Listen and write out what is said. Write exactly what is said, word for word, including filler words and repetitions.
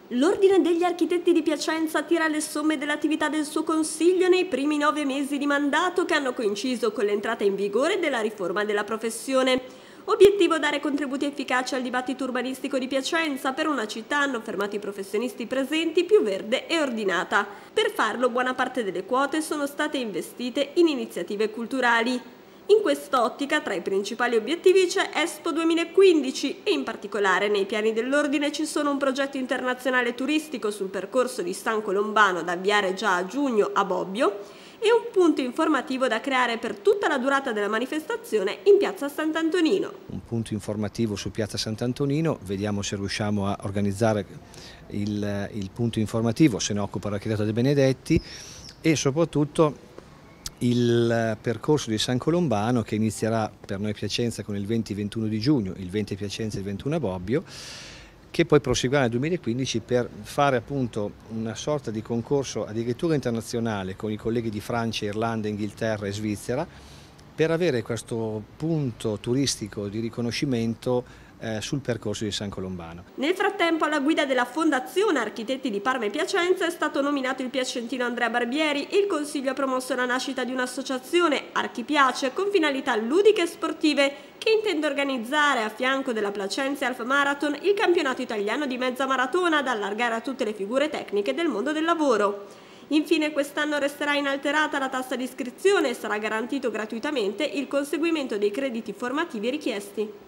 L'Ordine degli Architetti di Piacenza tira le somme dell'attività del suo Consiglio nei primi nove mesi di mandato che hanno coinciso con l'entrata in vigore della riforma della professione. Obiettivo: dare contributi efficaci al dibattito urbanistico di Piacenza. Per una città, hanno affermato i professionisti presenti, più verde e ordinata. Per farlo, buona parte delle quote sono state investite in iniziative culturali. In quest'ottica, tra i principali obiettivi c'è Expo duemilaquindici e in particolare nei piani dell'Ordine ci sono un progetto internazionale turistico sul percorso di San Colombano da avviare già a giugno a Bobbio e un punto informativo da creare per tutta la durata della manifestazione in piazza Sant'Antonino. Un punto informativo su piazza Sant'Antonino, vediamo se riusciamo a organizzare il, il punto informativo, se ne occupa l'architetto De Benedetti, e soprattutto il percorso di San Colombano, che inizierà per noi Piacenza con il venti ventuno di giugno, il venti a Piacenza e il ventuno a Bobbio, che poi proseguirà nel duemilaquindici per fare appunto una sorta di concorso addirittura internazionale con i colleghi di Francia, Irlanda, Inghilterra e Svizzera, per avere questo punto turistico di riconoscimento eh, sul percorso di San Colombano. Nel frattempo, alla guida della Fondazione Architetti di Parma e Piacenza è stato nominato il piacentino Andrea Barbieri. Il Consiglio ha promosso la nascita di un'associazione, Archipiace, con finalità ludiche e sportive, che intende organizzare, a fianco della Placenza Half Marathon, il campionato italiano di mezza maratona da allargare a tutte le figure tecniche del mondo del lavoro. Infine, quest'anno resterà inalterata la tassa di iscrizione e sarà garantito gratuitamente il conseguimento dei crediti formativi richiesti.